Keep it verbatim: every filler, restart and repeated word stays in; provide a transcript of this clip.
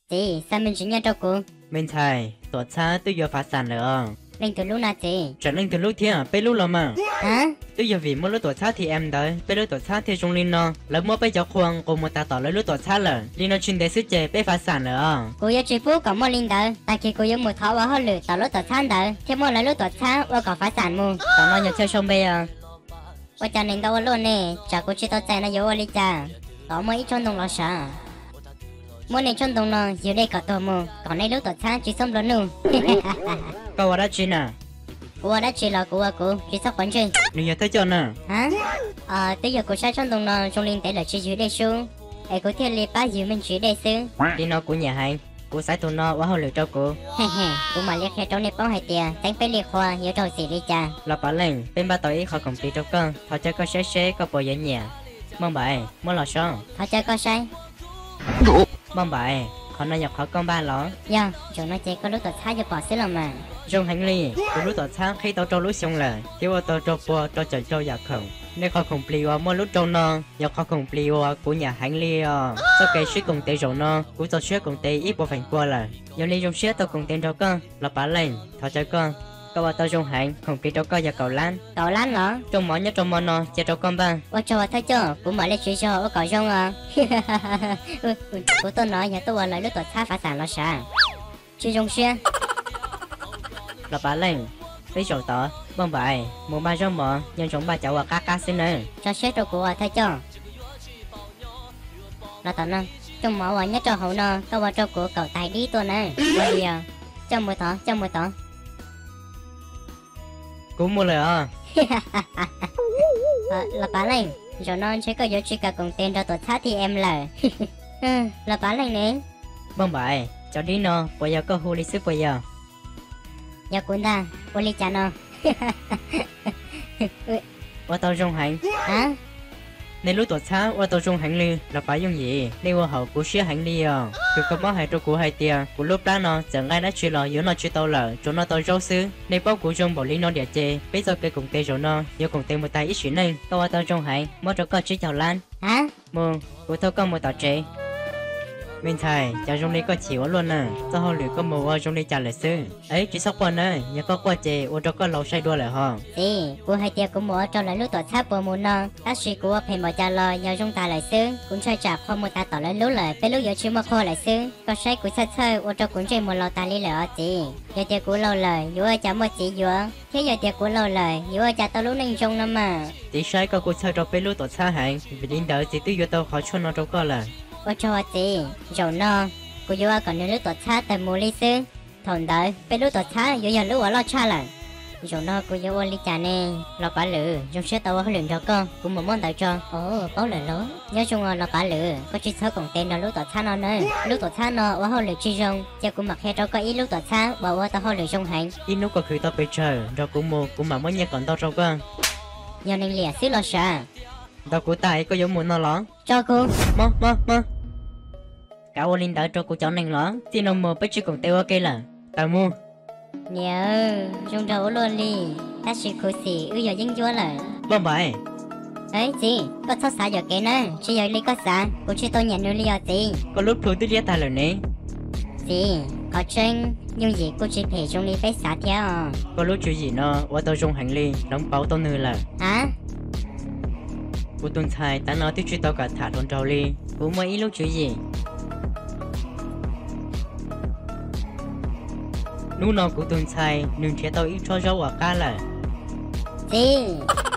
chị sao mình chỉ nghe cho cô mình thầy tổ cha tôi giờ phá sản rồi lên từ lúc nào chị trở lên từ lúc thế à bây lúc là mà hả tôi giờ vì mỗi lúc tổ cha thì em đấy bây lúc tổ cha thì trong linh nó lấy mỗi bây giờ khoang cùng một ta tỏ lấy lúc tổ cha là linh nó chuyên đề sức chế bây phá sản rồi cô yêu chị phú có một linh đỡ tại khi cô yêu một tháo vào hơi lử tao lúc tao chán đỡ thế mỗi lần lúc tao chán và có phá sản mù tao nói nhớ chơi xong bây giờ và cho nên đâu luôn nè chả cô chỉ tao chạy nó yêu đi cha tao mới ít trong đồng lo sợ mỗi này trong đồng nó dưới đây có tao mù còn đây lúc tao chán chỉ xong luôn luôn câu ở đó chi nè cô đã chỉ là cô cô chỉ sắp quấn chơi nếu nhớ thấy cho nè hả à tới giờ cô sai trong đồng nó trong linh tế là chỉ dưới đây xuống ai có thể lấy ba dưới mình chỉ đây xứ đi nó của nhà hay cô sai tụi nó quá hậu lửa cho cô he he cô mà liệt khai trong này bao hai tiền tránh phải liệt khoa nhớ trâu xỉ đi cha là bảo lên bên ba tuổi họ cùng đi trong con họ chơi có xé xé có bộ dễ nhẹ mong bài mong lò son họ chơi có sai mong bài họ nói nhập họ con ba lỏ dạ chúng nó chơi có lúc tao thay cho bỏ xứ làm mà trong hành lý của lúc tao sáng khi tao cho lúc xong là thiếu tao cho bùa cho trời cho giặc khổng nên họ cùng plio mỗi lúc trong nó giờ họ cùng plio của nhà hành lý sau cái suy cùng tê rồi nó của tao suy cùng tê ít bộ phận qua là giờ đi trong suy tao cùng tên cho con là bảo lên họ chơi con câu vào tao trong hành cùng cái cho con và cầu lan cầu lan hả trong món nhất trong món nó chơi cho con ba ôi trời thấy chưa cũng mở lên chuyện cho ở cầu trong à của tôi nói nhà tôi lại lúc tao thay phá sản nó sao chuyện trong xuyên là bảo lên với sổ tỏ bông bài một ba trong mỏ nhân chống ba cháu và cá cá xin nữa cho xếp cho của thấy chưa là tao nó trong mỏ nhất cho hậu nó tao vào cho của cầu tài đi tôi nè bây giờ trong mười tỏ trong mười tỏ cũng mua lời à là bán lên rồi nó chỉ có vô chỉ cả cùng tên cho tôi thắt thì em là là bán lên nè bông bài cho đi nó bây giờ có hù lý sức bây giờ nhà cuốn ta ô ly cha nó qua tàu trong hành hả nên lúc tuổi sáng qua tàu trong hành lý là phải dùng gì nên qua hậu của xe hành lý à từ có bao hai trâu của hai tia của lúc đó nó chẳng ai đã chơi lò giữa nó chơi tàu lờ chỗ nó tàu rau xứ nên bao của trong bộ lý nó địa chê bây giờ cái cùng tê rồi nó giờ cùng tê một tay ít chuyện này tao qua tàu trong hành mất cho con chỉ chào lan hả mù của tao có một tàu chế mình thầy cháu trong đây có chịu luôn nè sao họ lựa có mù ở trong đây trả lại sư ấy chỉ sắp qua nữa nhớ có qua chè ô cho có lâu say đua lại hả thì cô hai tia cũng mua cho lại lúc tuổi tháp bờ mùa nó ta suy của phải mở trả lời nhờ trong ta lại sư cũng chơi chạp không một ta tỏ lại lúc lại phải lúc giờ chưa mà kho lại sư có say của sát chơi ô cho cũng chơi một lò ta đi lại chị giờ tia của lâu lời dù ở chả một chỉ vừa thế giờ tia của lâu lời dù ở chả tao lúc nên trong năm mà tí sai có cô chơi cho phải lúc tuổi xa hạn vì đến đợi thì tôi vô tao khó cho nó đâu có là ôi cho chị rồi nó cô yêu còn nếu lúc tuổi tháp tại mùa lý sư thằng đợi phải lúc tuổi tháp giờ giờ lúc ở lo cha là rồi nó cô yêu ly trà nè lo quả lử trong xe tàu huấn luyện cho con cũng một món tàu cho ồ báo lời lớn nhớ chung là lo quả lử có chỉ số còn tên là lúc tuổi tháp nó nữa lúc tuổi tháp nó ở huấn luyện chi rong cha cũng mặc hết cho có ý lúc tuổi tháp bảo ở tàu huấn luyện trong hành ít lúc có khi tao bị chờ rồi cũng mua cũng mà mới nghe còn tao trong con giờ nên lìa xíu lo sợ tao của tài có giống muốn nó lón cho cô mơ mơ mơ cả ô linh đã cho cô cháu này lón xin ông mua bích chứ còn tiêu ok là tao mua nhớ trong đầu luôn đi ta chỉ khổ xỉ ư giờ dính chúa là bông bài ấy gì có sao xả giờ cái nữa chỉ giờ đi có xả cô chỉ tôi nhận được lý do gì có lúc thôi tôi ta lời nè gì có chân nhưng gì cô chỉ phải trong lý phải xả theo có lúc chuyện gì nó qua tao trong hành lý đóng báo tao nữa là hả cô tuần thai ta nói tôi chuyện tao cả thả thôn trâu ly cô mới ít lúc chuyện gì lúc nào cũng tuần thai nhưng trẻ tao ít cho rau quả cá là gì